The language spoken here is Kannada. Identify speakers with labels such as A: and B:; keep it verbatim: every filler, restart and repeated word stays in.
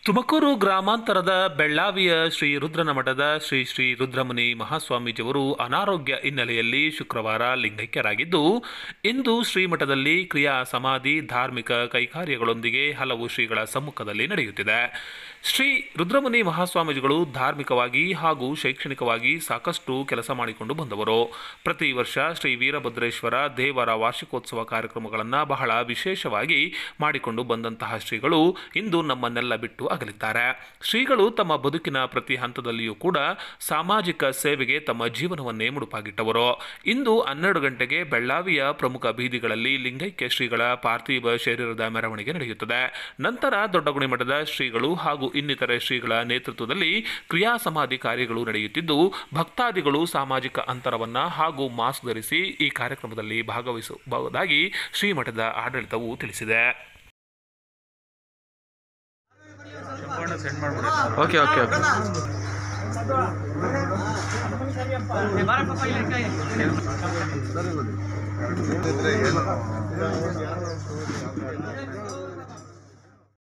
A: ತುಮಕೂರು ಗ್ರಾಮಾಂತರದ ಬೆಳ್ಳಾವಿಯ ಶ್ರೀ ರುದ್ರನ ಮಠದ ಶ್ರೀ ಶ್ರೀ ರುದ್ರಮುನಿ ಮಹಾಸ್ವಾಮೀಜಿಯವರು ಅನಾರೋಗ್ಯ ಹಿನ್ನೆಲೆಯಲ್ಲಿ ಶುಕ್ರವಾರ ಲಿಂಗೈಕ್ಯರಾಗಿದ್ದು, ಇಂದು ಶ್ರೀಮಠದಲ್ಲಿ ಕ್ರಿಯಾ ಸಮಾಧಿ ಧಾರ್ಮಿಕ ಕೈಕಾರ್ಯಗಳೊಂದಿಗೆ ಹಲವು ಶ್ರೀಗಳ ಸಮ್ಮುಖದಲ್ಲಿ ನಡೆಯುತ್ತಿದೆ. ಶ್ರೀ ರುದ್ರಮುನಿ ಮಹಾಸ್ವಾಮೀಜಿಗಳು ಧಾರ್ಮಿಕವಾಗಿ ಹಾಗೂ ಶೈಕ್ಷಣಿಕವಾಗಿ ಸಾಕಷ್ಟು ಕೆಲಸ ಮಾಡಿಕೊಂಡು ಬಂದವರು. ಪ್ರತಿ ವರ್ಷ ಶ್ರೀ ವೀರಭದ್ರೇಶ್ವರ ದೇವರ ವಾರ್ಷಿಕೋತ್ಸವ ಕಾರ್ಯಕ್ರಮಗಳನ್ನು ಬಹಳ ವಿಶೇಷವಾಗಿ ಮಾಡಿಕೊಂಡು ಬಂದಂತಹ ಶ್ರೀಗಳು ಇಂದು ನಮ್ಮನ್ನೆಲ್ಲ ಬಿಟ್ಟು ಅಗಲಿದ್ದಾರೆ. ಶ್ರೀಗಳು ತಮ್ಮ ಬದುಕಿನ ಪ್ರತಿ ಹಂತದಲ್ಲಿಯೂ ಕೂಡ ಸಾಮಾಜಿಕ ಸೇವೆಗೆ ತಮ್ಮ ಜೀವನವನ್ನೇ ಮುಡುಪಾಗಿಟ್ಟವರು. ಇಂದು ಹನ್ನೆರಡು ಗಂಟೆಗೆ ಬೆಳ್ಳಾವಿಯ ಪ್ರಮುಖ ಬೀದಿಗಳಲ್ಲಿ ಲಿಂಗೈಕ್ಯ ಶ್ರೀಗಳ ಪಾರ್ಥಿವ ಶರೀರದ ಮೆರವಣಿಗೆ ನಡೆಯುತ್ತದೆ. ನಂತರ ದೊಡ್ಡಗುಣಿ ಮಠದ ಶ್ರೀಗಳು ಹಾಗೂ ಇನ್ನಿತರೆ ಶ್ರೀಗಳ ನೇತೃತ್ವದಲ್ಲಿ ಕ್ರಿಯಾ ಸಮಾಧಿ ಕಾರ್ಯಗಳು ನಡೆಯುತ್ತಿದ್ದು, ಭಕ್ತಾದಿಗಳು ಸಾಮಾಜಿಕ ಅಂತರವನ್ನು ಹಾಗೂ ಮಾಸ್ಕ್ ಧರಿಸಿ ಈ ಕಾರ್ಯಕ್ರಮದಲ್ಲಿ ಭಾಗವಹಿಸಬಹುದಾಗಿ ಶ್ರೀಮಠದ ಆಡಳಿತವು ತಿಳಿಸಿದೆ.
B: ಓಕೆ ಓಕೆ ಓಕೆ
C: ಸರಿ